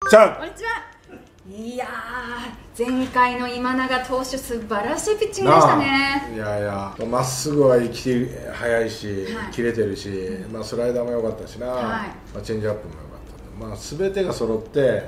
さあ、 こんにちは。いやー、前回の今永投手素晴らしいピッチングでしたね。 いやいや、まっすぐは速いし、 はい、 切れてるし、まあ、スライダーも良かったしな、 はい、 まあ、チェンジアップも良かった、まあ、全てが揃って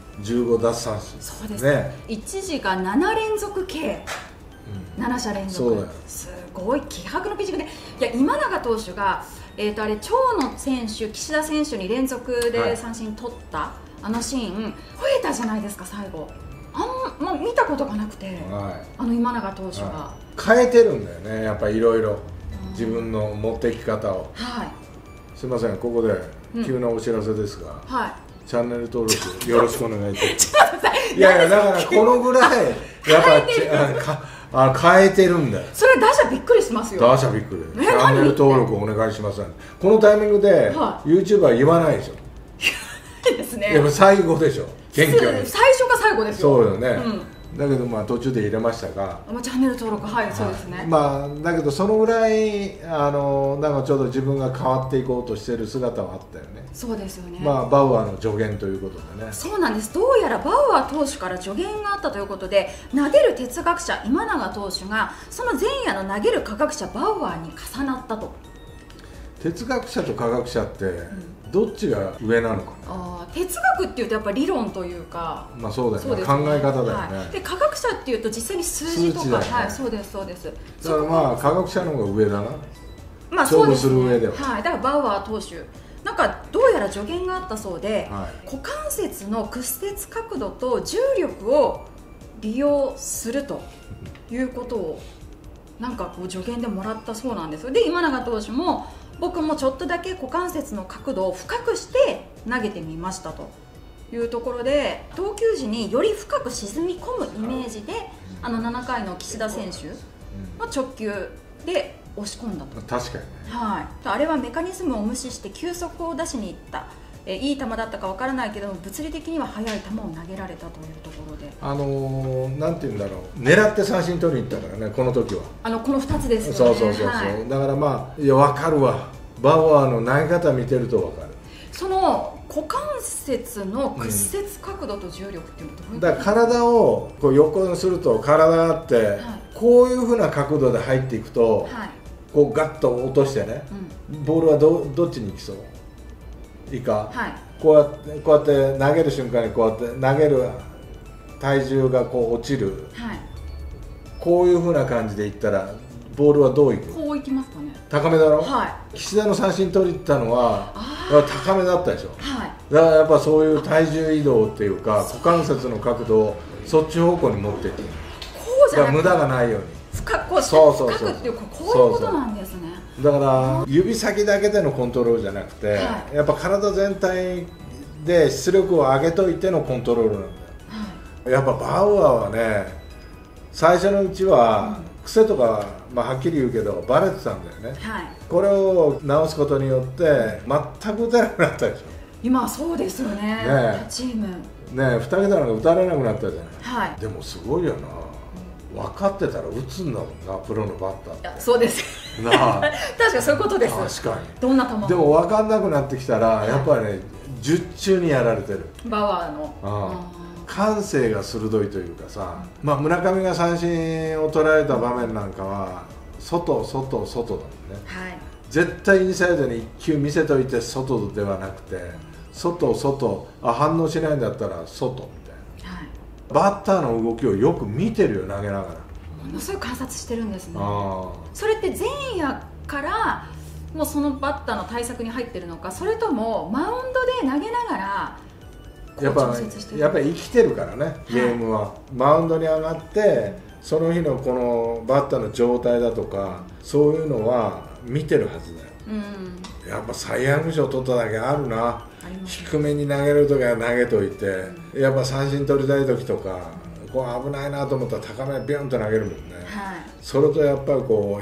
15奪三振、 そうですね、 一時が7連続計、7者連続、 そうだよ、 すごい気迫のピッチングで、いや今永投手が、あれ長野選手、岸田選手に連続で三振取った、はい、あのシーン、吠えたじゃないですか、最後。まあ、見たことがなくて、はい、あの今永投手が、 はい、変えてるんだよね、やっぱりいろいろ自分の持っていき方を、はい、すみません、ここで急なお知らせですが、はい、チャンネル登録よろしくお願いします。いやいや、だからこのぐらいやっぱ変えてるんだよ。 それ打者びっくりしますよ。 打者びっくり。チャンネル登録お願いします。このタイミングで YouTuber 言わないでしょ。 ですね。 やっぱ最後でしょ。謙虚に。 最初が最後ですよ。 そうよね。だけどまあ途中で入れましたが。 チャンネル登録、はい、そうですね。 まあだけどそのぐらいなんかちょっと自分が変わっていこうとしている姿はあったよね。 そうですよね。 まあバウアーの助言ということでね。 そうなんです。どうやらバウアー投手から助言があったということで、投げる哲学者今永投手がその前夜の投げる科学者バウアーに重なったと。 哲学者と科学者ってどっちが上なのかな。 哲学っていうとやっぱり理論というか、 まあそうだよね、考え方だよね、 はい、で科学者っていうと実際に数字とか、はい、そうですそうです。 だからまあ科学者の方が上だな、 まあ勝負する上では、 はい、だからバウアー投手なんかどうやら助言があったそうで、はい、股関節の屈折角度と重力を利用するということをなんかこう助言でもらったそうなんですよ。で今永投手も僕もちょっとだけ股関節の角度を深くして投げてみましたというところで、投球時により深く沈み込むイメージで7回の岸田選手の直球で押し込んだと。 確かにね、 はい、あれはメカニズムを無視して球速を出しにいった、いい球だったかわからないけども物理的には速い球を投げられたというところで、 なんていうんだろう、狙って三振取りに行ったからね、この時はこの2つですよね。 そう、はい、だからまあいや分かるわ、バウアーの投げ方見てると分かる。 その股関節の屈折角度と重力っていうのはどういうこと？ だから体をこう横にすると体があって、はい、こういうふうな角度で入っていくと、はい、こうガッと落としてね、ボールはどっちに行きそういいか、はい、こうやって投げる瞬間にこうやって投げる体重がこう落ちる、はい、こういうふうな感じでいったらボールはどういく？ こういきますかね。 高めだろ、 はい、 岸田の三振取りに行ったのは高めだったでしょ、 はい、 だからやっぱそういう体重移動っていうか股関節の角度をそっち方向に持っていって、こうじゃなくて無駄がないように深くっていうこういうことなんですね。 だから指先だけでのコントロールじゃなくて、はい、やっぱ体全体で出力を上げといてのコントロールなんだよ、はい、やっぱバウアーはね最初のうちは、癖とか、まあ、はっきり言うけどバレてたんだよね、はい、これを直すことによって全く打てなくなったでしょ。 今はそうですよね、チームね2桁なんか打たれなくなったじゃない、 はい、 でもすごいよな、分かってたら打つんだもんな、プロのバッターって。 いやそうですなあ確かにそういうことです。 確かにどんな球でも分かんなくなってきたら、やっぱりね術中にやられてるバウアーの感性が鋭いというかさ、まあ、村上が三振を取られた場面なんかは外だもんね、はい、絶対インサイドに1球見せといて外ではなくて外反応しないんだったら外みたいな、はい、バッターの動きをよく見てるよ、投げながらものすごい観察してるんですね。それって前夜からもうそのバッターの対策に入ってるのか、それともマウンドで投げながらやっぱり生きてるからね、ゲームは、はい、マウンドに上がってその日のこのバッターの状態だとかそういうのは見てるはずだよ、やっぱサイ・ヤング賞取っただけあるな、低めに投げるときは投げといて、やっぱ三振取りたい時とか、こう危ないなと思ったら高めビュンと投げるもんね、はい、それとやっぱりこう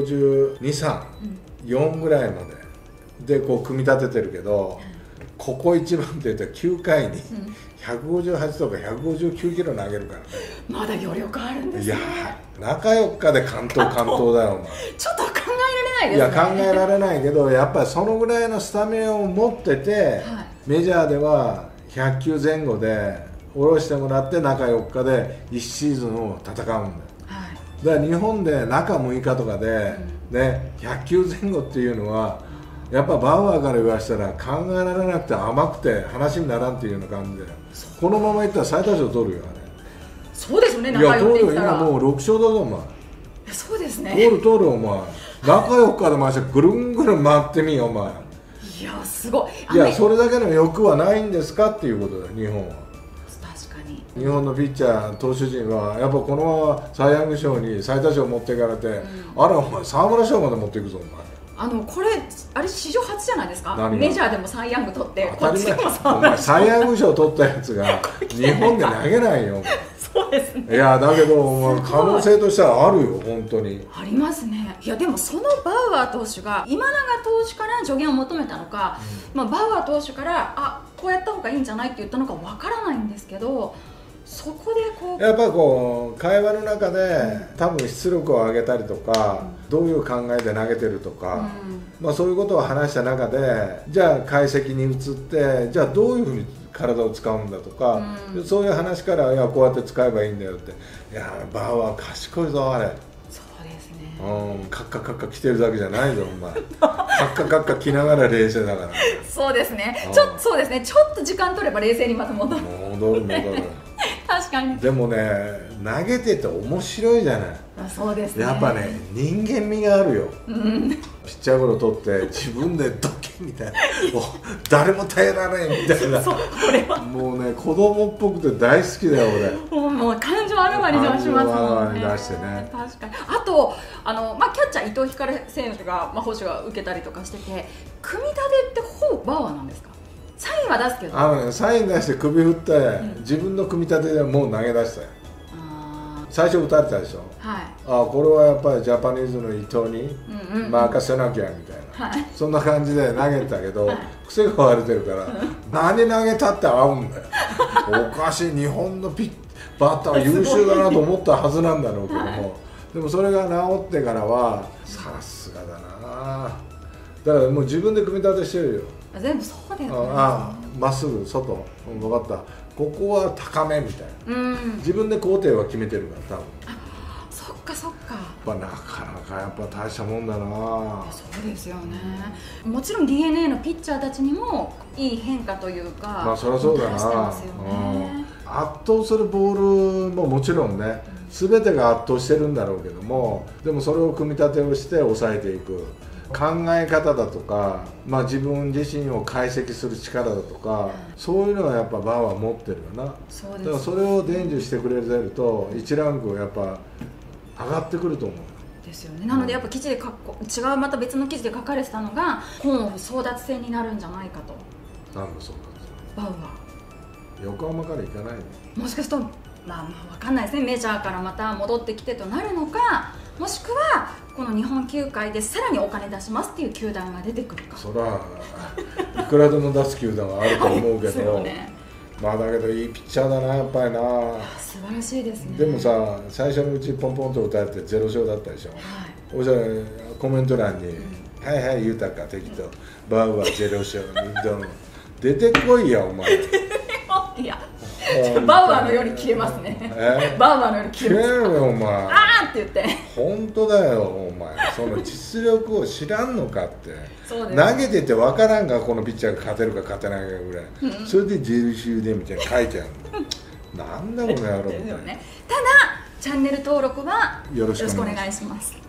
152、3、4ぐらいまでこう組み立ててるけど、ここ一番って言ったら9回に158とか159キロ投げるからね、 まだ余力あるんですね。 いや中4日で完投だよお前ちょっと考えられないですね。 いや考えられないけど、やっぱりそのぐらいのスタミナを持ってて、はい、メジャーでは 100球前後で下ろしてもらって中4日で1シーズンを戦うんだよ、だから日本で中6日とかで、ね、100球前後っていうのはやっぱバウアーから言わせたら考えられなくて甘くて話にならんっていうような感じで、このままいったら最多勝取るよあれ。 そうですよね、 いや取るよ、今もう6勝だぞお前。 そうですね、 取るお前、中4日で回してぐるんぐるん回ってみよお前。 いやすごい。 いやそれだけの欲はないんですかっていうことだよ日本は。 確かに日本のピッチャー投手陣はやっぱこのままサイ・ヤング賞に最多勝持っていかれて、あらお前沢村賞まで持っていくぞお前。 これあれ史上初じゃないですか。メジャーでもサイ・ヤング取って当たり前。お前サイ・ヤング賞取ったやつが日本で投げないよそうですね。 いやだけど可能性としてはあるよ本当に。 ありますね。いやでもそのバウアー投手が今永投手から助言を求めたのか、バウアー投手からこうやった方がいいんじゃないって言ったのかわからないんですけど、そこでこうやっぱこう会話の中で多分出力を上げたりとか、どういう考えで投げてるとか、そういうことを話した中でじゃあ解析に移ってじゃあどういうふうに体を使うんだとか、そういう話からいやこうやって使えばいいんだよって。いやバウアー賢いぞあれ。 そうですね。 カッカカッカ来てるだけじゃないぞお前。カッカカッカ来ながら冷静だから。 そうですね。そうですね。ちょっと時間取れば冷静にまた戻る。 戻る確かに。 でもね投げてて面白いじゃない。 そうですね。 やっぱね人間味があるよ、ピッチャーゴロ取って自分でドキみたいな誰も耐えられんみたいな。 これはもうね子供っぽくて大好きだよ俺。 もう感情あらわに出しますもんね。 出してね。 確かに。あとキャッチャー伊藤光選手が捕手が受けたりとかしてて、組み立てってほぼバウアーなんですか。サインは出すけどサイン出して首振って、自分の組み立てでもう投げ出したよ。最初打たれたでしょ、これはやっぱりジャパニーズの伊藤に任せなきゃみたいな、そんな感じで投げたけど、癖が割れてるから、何投げたって合うんだよおかしい、日本のバッターは優秀だなと思ったはずなんだろうけども、でもそれが治ってからはさすがだな。だからもう自分で組み立てしてるよ。 全部そうだよね。 まっすぐ外、分かった、ここは高めみたいな、自分で工程は決めてるから多分。 そっかそっか。 なかなかやっぱ大したもんだな。 そうですよね。もちろん DNA のピッチャーたちにもいい変化というか、 そりゃそうだな。圧倒するボールももちろんね、全てが圧倒してるんだろうけども、でもそれを組み立てをして抑えていく考え方だとか、自分自身を解析する力だとか、そういうのはやっぱバウアー持ってるよな。だからそれを伝授してくれると1ランクやっぱ上がってくると思う。 ですよね。なのでやっぱ記事でまた別の記事で書かれてたのが、本を争奪戦になるんじゃないかと。 何の争奪戦？ バウアー横浜から行かないの？ もしかすると分かんないですね。メジャーからまた戻ってきてとなるのか、もしくはこの日本球界でさらにお金出しますっていう球団が出てくるか。 そりゃいくらでも出す球団はあると思うけど、だけどいいピッチャーだなやっぱりな。 素晴らしいですね。 でもさ、最初のうちポンポンと打たれて0勝だったでしょ。おじゃコメント欄に「はいはい豊か適当バウアー0勝出てこいやお前」 いやバウアーのより切れますね。バウアーのより切れます。 お前あーって言って。 本当だよお前、その実力を知らんのかって。 そうです。 投げてて分からんがこのピッチャーが勝てるか勝てないかぐらい、それで0勝でみたいな書いてあるのなんだこの野郎みたいな。 ただチャンネル登録はよろしくお願いします。